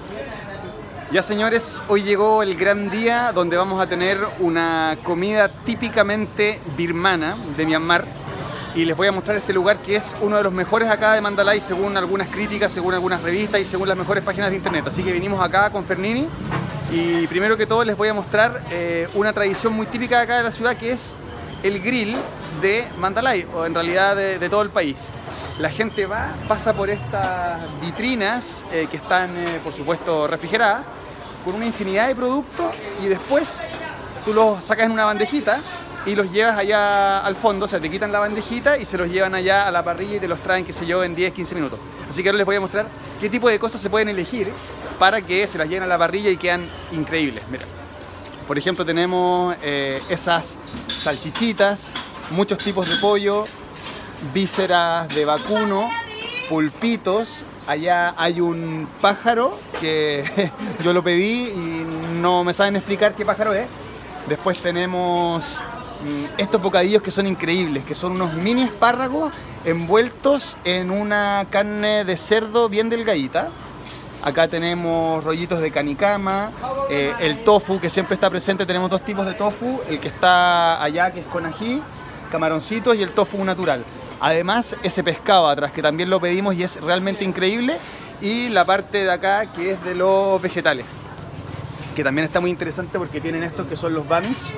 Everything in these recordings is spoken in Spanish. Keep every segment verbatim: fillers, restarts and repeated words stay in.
Ya señores, hoy llegó el gran día donde vamos a tener una comida típicamente birmana de Myanmar y les voy a mostrar este lugar que es uno de los mejores acá de Mandalay según algunas críticas, según algunas revistas y según las mejores páginas de internet. Así que vinimos acá con Fernini y primero que todo les voy a mostrar eh, una tradición muy típica de acá de la ciudad que es el grill de Mandalay o en realidad de, de todo el país. La gente va, pasa por estas vitrinas eh, que están eh, por supuesto refrigeradas con una infinidad de productos y después tú los sacas en una bandejita y los llevas allá al fondo, o sea, te quitan la bandejita y se los llevan allá a la parrilla y te los traen, qué sé yo, en diez, quince minutos. Así que ahora les voy a mostrar qué tipo de cosas se pueden elegir para que se las lleven a la parrilla y quedan increíbles. Mira, por ejemplo tenemos eh, esas salchichitas, muchos tipos de pollo, vísceras de vacuno, pulpitos. Allá hay un pájaro que yo lo pedí y no me saben explicar qué pájaro es. Después tenemos estos bocadillos que son increíbles, que son unos mini espárragos envueltos en una carne de cerdo bien delgadita. Acá tenemos rollitos de canicama, eh, el tofu que siempre está presente. Tenemos dos tipos de tofu, el que está allá que es con ají, camaroncitos, y el tofu natural. Además, ese pescado atrás, que también lo pedimos y es realmente increíble. Y la parte de acá, que es de los vegetales, que también está muy interesante porque tienen estos que son los bamis.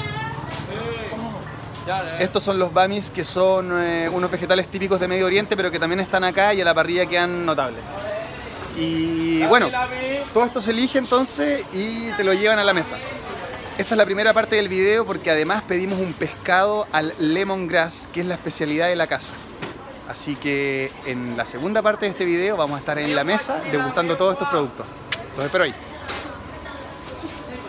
Estos son los bamis, que son eh, unos vegetales típicos de Medio Oriente, pero que también están acá y a la parrilla quedan notables. Y bueno, todo esto se elige entonces y te lo llevan a la mesa. Esta es la primera parte del video porque además pedimos un pescado al lemongrass, que es la especialidad de la casa. Así que en la segunda parte de este video vamos a estar en la mesa degustando todos estos productos. Los espero ahí.